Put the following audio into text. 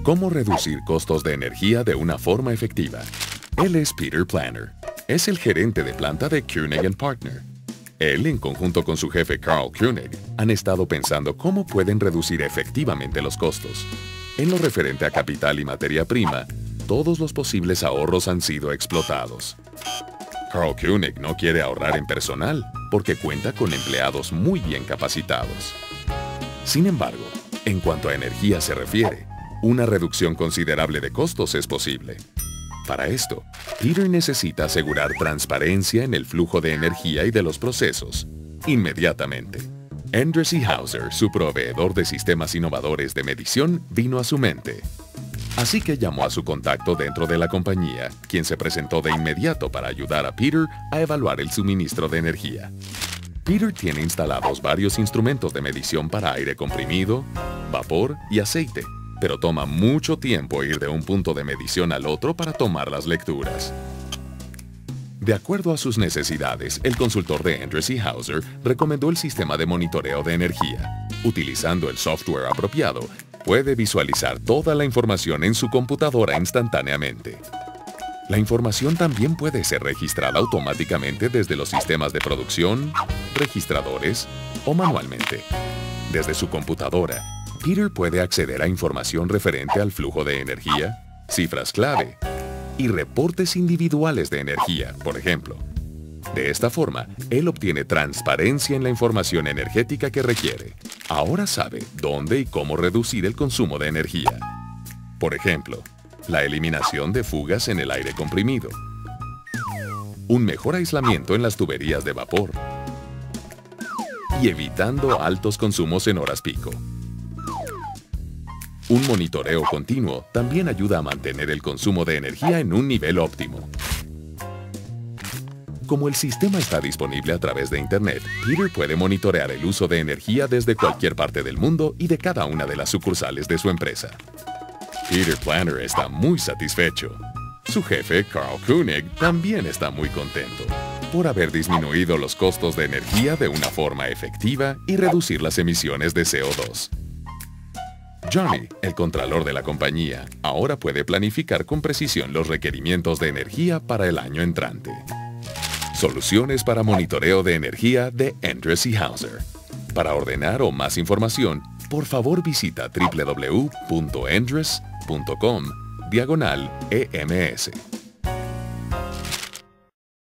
¿Cómo reducir costos de energía de una forma efectiva? Él es Peter Planner. Es el gerente de planta de Koenig & Partner. Él, en conjunto con su jefe Carl Koenig, han estado pensando cómo pueden reducir efectivamente los costos. En lo referente a capital y materia prima, todos los posibles ahorros han sido explotados. Carl Koenig no quiere ahorrar en personal porque cuenta con empleados muy bien capacitados. Sin embargo, en cuanto a energía se refiere, una reducción considerable de costos es posible. Para esto, Peter necesita asegurar transparencia en el flujo de energía y de los procesos, inmediatamente. Endress & Hauser, su proveedor de sistemas innovadores de medición, vino a su mente. Así que llamó a su contacto dentro de la compañía, quien se presentó de inmediato para ayudar a Peter a evaluar el suministro de energía. Peter tiene instalados varios instrumentos de medición para aire comprimido, vapor y aceite, pero toma mucho tiempo ir de un punto de medición al otro para tomar las lecturas. De acuerdo a sus necesidades, el consultor de Endress & Hauser recomendó el sistema de monitoreo de energía. Utilizando el software apropiado, puede visualizar toda la información en su computadora instantáneamente. La información también puede ser registrada automáticamente desde los sistemas de producción, registradores o manualmente. Desde su computadora, Peter puede acceder a información referente al flujo de energía, cifras clave y reportes individuales de energía, por ejemplo. De esta forma, él obtiene transparencia en la información energética que requiere. Ahora sabe dónde y cómo reducir el consumo de energía. Por ejemplo, la eliminación de fugas en el aire comprimido, un mejor aislamiento en las tuberías de vapor y evitando altos consumos en horas pico. Un monitoreo continuo también ayuda a mantener el consumo de energía en un nivel óptimo. Como el sistema está disponible a través de Internet, Peter puede monitorear el uso de energía desde cualquier parte del mundo y de cada una de las sucursales de su empresa. Peter Planner está muy satisfecho. Su jefe, Carl Koenig, también está muy contento por haber disminuido los costos de energía de una forma efectiva y reducir las emisiones de CO2. Johnny, el contralor de la compañía, ahora puede planificar con precisión los requerimientos de energía para el año entrante. Soluciones para monitoreo de energía de Endress & Hauser. Para ordenar o más información, por favor visita www.endress.com/EMS.